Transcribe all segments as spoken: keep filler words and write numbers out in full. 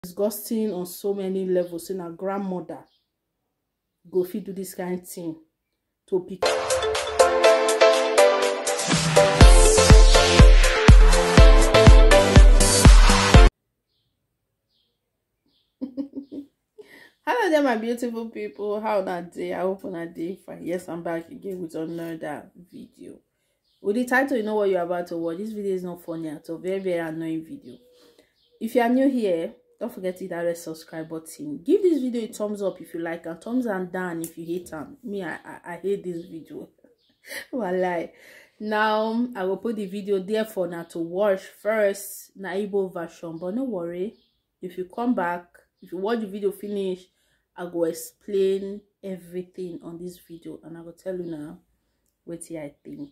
disgusting on so many levels. In a grandmother go fit do this kind of thing to pick. Hello there, my beautiful people. How that day? I hope on a day fine. Yes, I'm back again with another video. With the title, you know what you're about to watch. This video is not funny at all. Very, very annoying video. If you are new here, don't forget to hit that red subscribe button. Give this video a thumbs up if you like, and thumbs down if you hate them. Me, I, I, I hate this video. Walai. Now, I will put the video there for now to watch first, na Igbo version. But no worry, if you come back, if you watch the video finish, I will explain everything on this video, and I will tell you now what I think.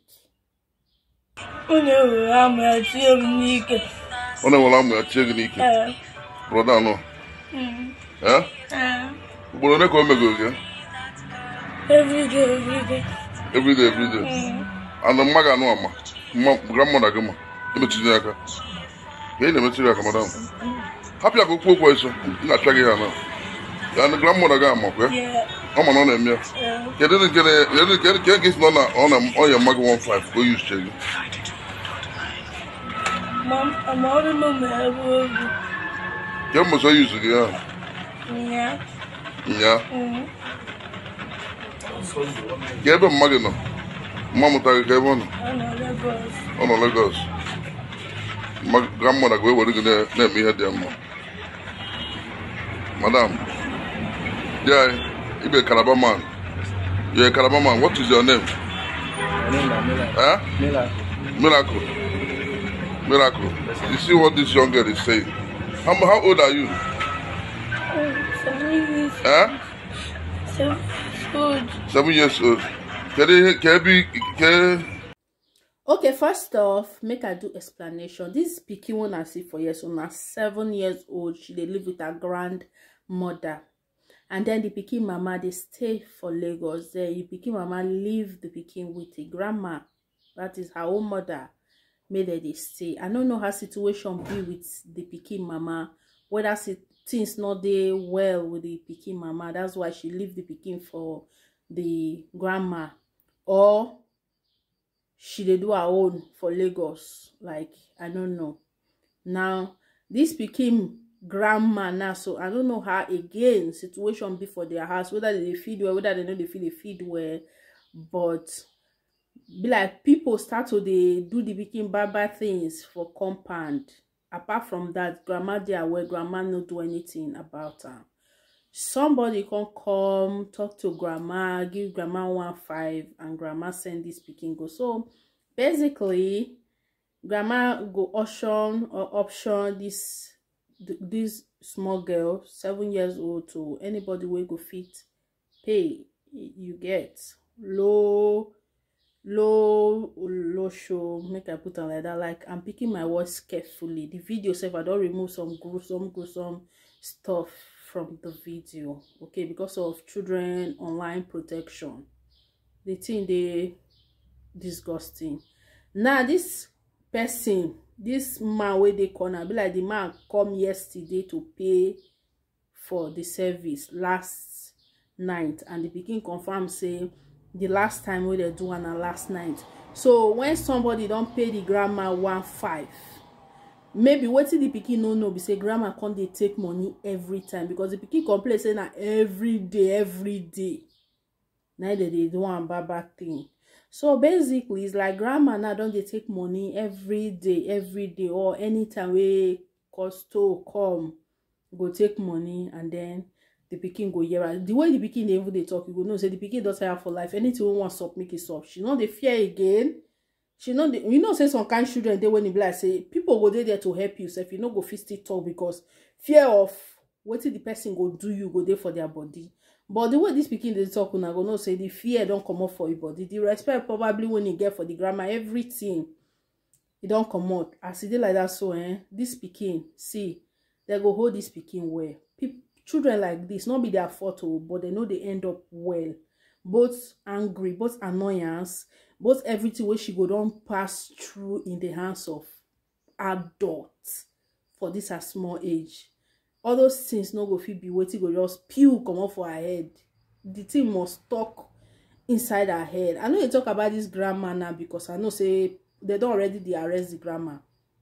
One will I'm a chicken. One will I'm a chicken. Brother, no. Huh? But I come again. Every day, every day. Every day, every day. And the maga no ma. Grandmother gama. The material. Hey, the material, madam. Happy I go cook for you. Not try here now. And the grandmother gama. Yeah. I'm on them. Yeah. You didn't get a. You didn't get get on on on your maga one five. Go use check. Mom, I'm out of my head. You must use it, yeah. Yeah. Yeah. Give him Magino. Mama, take a one. On a Lagos. My grandmother go over there, let me hear them. Madam. Yeah, you be a Calabar man. You're a Calabar man. What is your name? Huh? Miracle. Miracle. You see what this young girl is saying? How, how old are you? Seven years. Huh? Seven years old. Seven years old. Can it, can it be, can... Okay, first off, make I do explanation. This pikin one I see for years, so now seven years old. She they live with her grandmother. And then the pikin mama, they stay for Lagos. There, the pikin mama leave the pikin with the grandma. That is her own mother. Made they stay. I don't know how situation be with the pikin mama, whether things not there well with the pikin mama. That's why she leave the pikin for the grandma, or she they do her own for Lagos. Like, I don't know. Now this pikin grandma now, so I don't know how again situation be for their house, whether they feed well, whether they know they feel they feed well, but be like people start to they do the pikin bad bad things for compound. Apart from that, grandma they are where grandma not do anything about her. Somebody can come talk to grandma, give grandma one five, and grandma send this pikin go. So basically, grandma go option or option this this small girl, seven years old, to anybody will go fit pay. You get low. low low show, make I put on like that. Like, I'm picking my words carefully. The video self, I don't remove some gruesome gruesome stuff from the video, okay, because of children online protection. The thing they disgusting. Now this person, this man where they corner, be like the man come yesterday to pay for the service last night, and the pikin confirm say the last time we they do one last night. So when somebody don't pay the grandma one five, maybe what the pikin no know, be say grandma can't they take money every time, because the pikin complain say na every day, every day. Neither they do one bad bad thing. So basically, it's like grandma now don't they take money every day, every day, or anytime we cost to come, go take money, and then the pikin go here. The way the pikin they even they talk, you go know say the pikin does have for life. Anything we want stop, make it stop. She know they fear again. She know they, you know say some kind of children they when they be like say people go there there to help you. So if you know go fist it talk, because fear of what the person go do, you go there for their body. But the way this pikin they talk, una go know say the fear don't come up for your body. The respect probably when you get for the grandma, everything it don't come out. As it like that, so eh, this pikin, see, they go hold this pikin well. People. Children like this, not be their fault, but they know they end up well. Both angry, both annoyance, both everything where she go don't pass through in the hands of adults for this a small age. all those things no go fit be wetin go just pew come off for her head. The thing must talk inside her head. I know you talk about this grandma now because I know say they don't already they arrest the grandma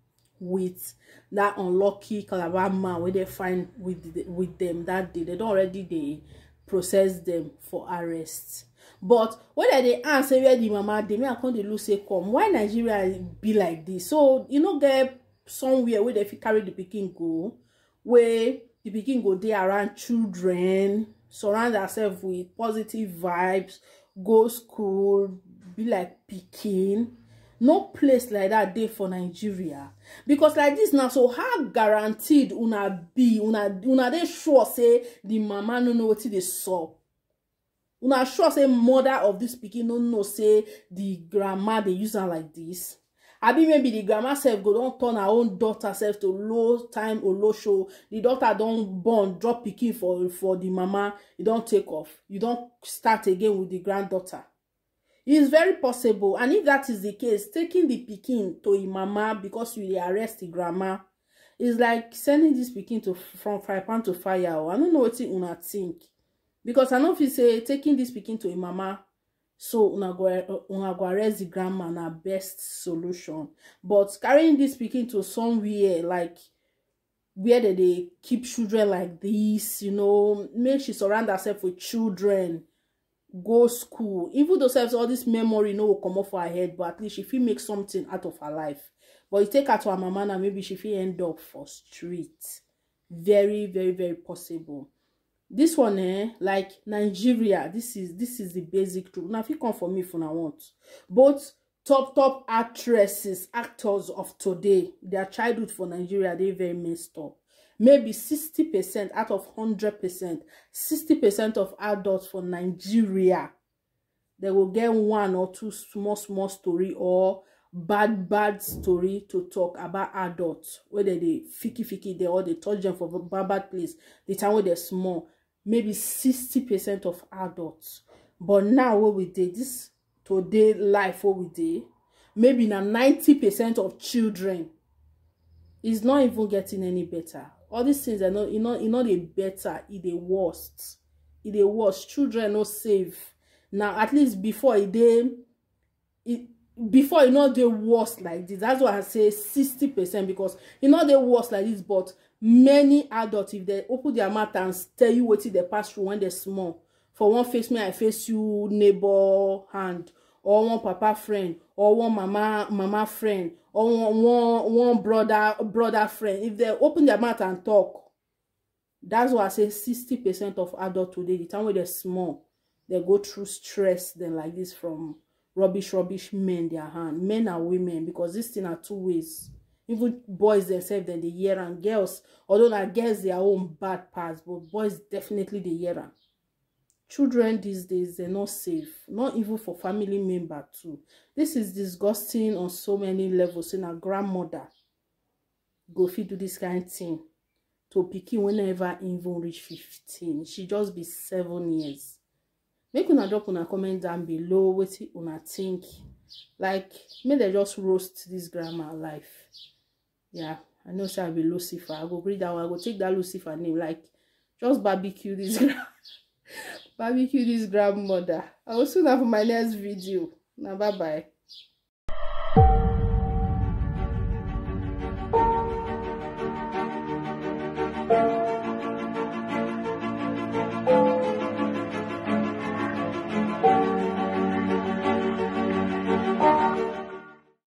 with that unlucky Calabar man where they find with the, with them that day. They don't already they process them for arrest. But when they answer where the mama they may come the look say come why Nigeria be like this. So you know get somewhere where they carry the pikin go, where the pikin go there around children, surround ourselves with positive vibes, go school, be like pikin. No place like that day for Nigeria. Because like this now, so how guaranteed una be, una una they sure say the mama no know what they saw. Una sure say mother of this pikin no know say the grandma they use her like this. I be maybe the grandma self go don't turn her own daughter self to low time or low show. The daughter don't born, drop pikin for for the mama. You don't take off. You don't start again with the granddaughter. It is very possible, and if that is the case, taking the pikin to a mama because you arrest the grandma is like sending this pikin to from fire pan to fire. I don't know what you una think, because I know if you say taking this pikin to a mama, so una go una go arrest the grandma na best solution. But carrying this pikin to somewhere like where they, they keep children like this, you know, make she surround herself with children. Go school, even though self all this memory no will come off her head, but at least she feel make something out of her life. But you take her to her mama and maybe she feel end up for street. Very, very, very possible. This one, eh, like Nigeria, this is this is the basic truth. Now if you come for me for now want, both top top actresses, actors of today, their childhood for Nigeria, they very messed up. Maybe sixty percent out of one hundred percent, sixty percent of adults for Nigeria, they will get one or two small, small story or bad, bad story to talk about adults. Whether they fiki fiki, they or they touch them for bad, bad place. The time where they're small, maybe sixty percent of adults. But now what we did, this today life what we did, maybe now ninety percent of children is not even getting any better. All these things are not, you know, you know, they better, it the worst. It the worst. Children no safe. Now, at least before it they, it before you know the worst like this. That's why I say sixty percent, because you know the worst like this, but many adults, if they open their mouth and tell you what they pass through when they're small. For one face me, I face you neighbor hand, or one papa friend, or one mama mama friend, or one, one, one brother brother friend. If they open their mouth and talk, that's why I say sixty percent of adults today, the time when they're small, they go through stress then like this from rubbish, rubbish men their hand, men and women, because this thing are two ways. Even boys themselves, then they hear, and girls, although I guess their own bad parts, but boys definitely they hear. And children these days, they're not safe, not even for family member too. This is disgusting on so many levels. In a grandmother go fit do this kind of thing to pikin whenever even reach fifteen. She just be seven years. Make una drop una comment down below what una think. Like, may they just roast this grandma life. Yeah, I know she'll be Lucifer. I go read that one. I go take that Lucifer name. Like, just barbecue this barbecue this grandmother. I will soon have my next video. Now, bye bye.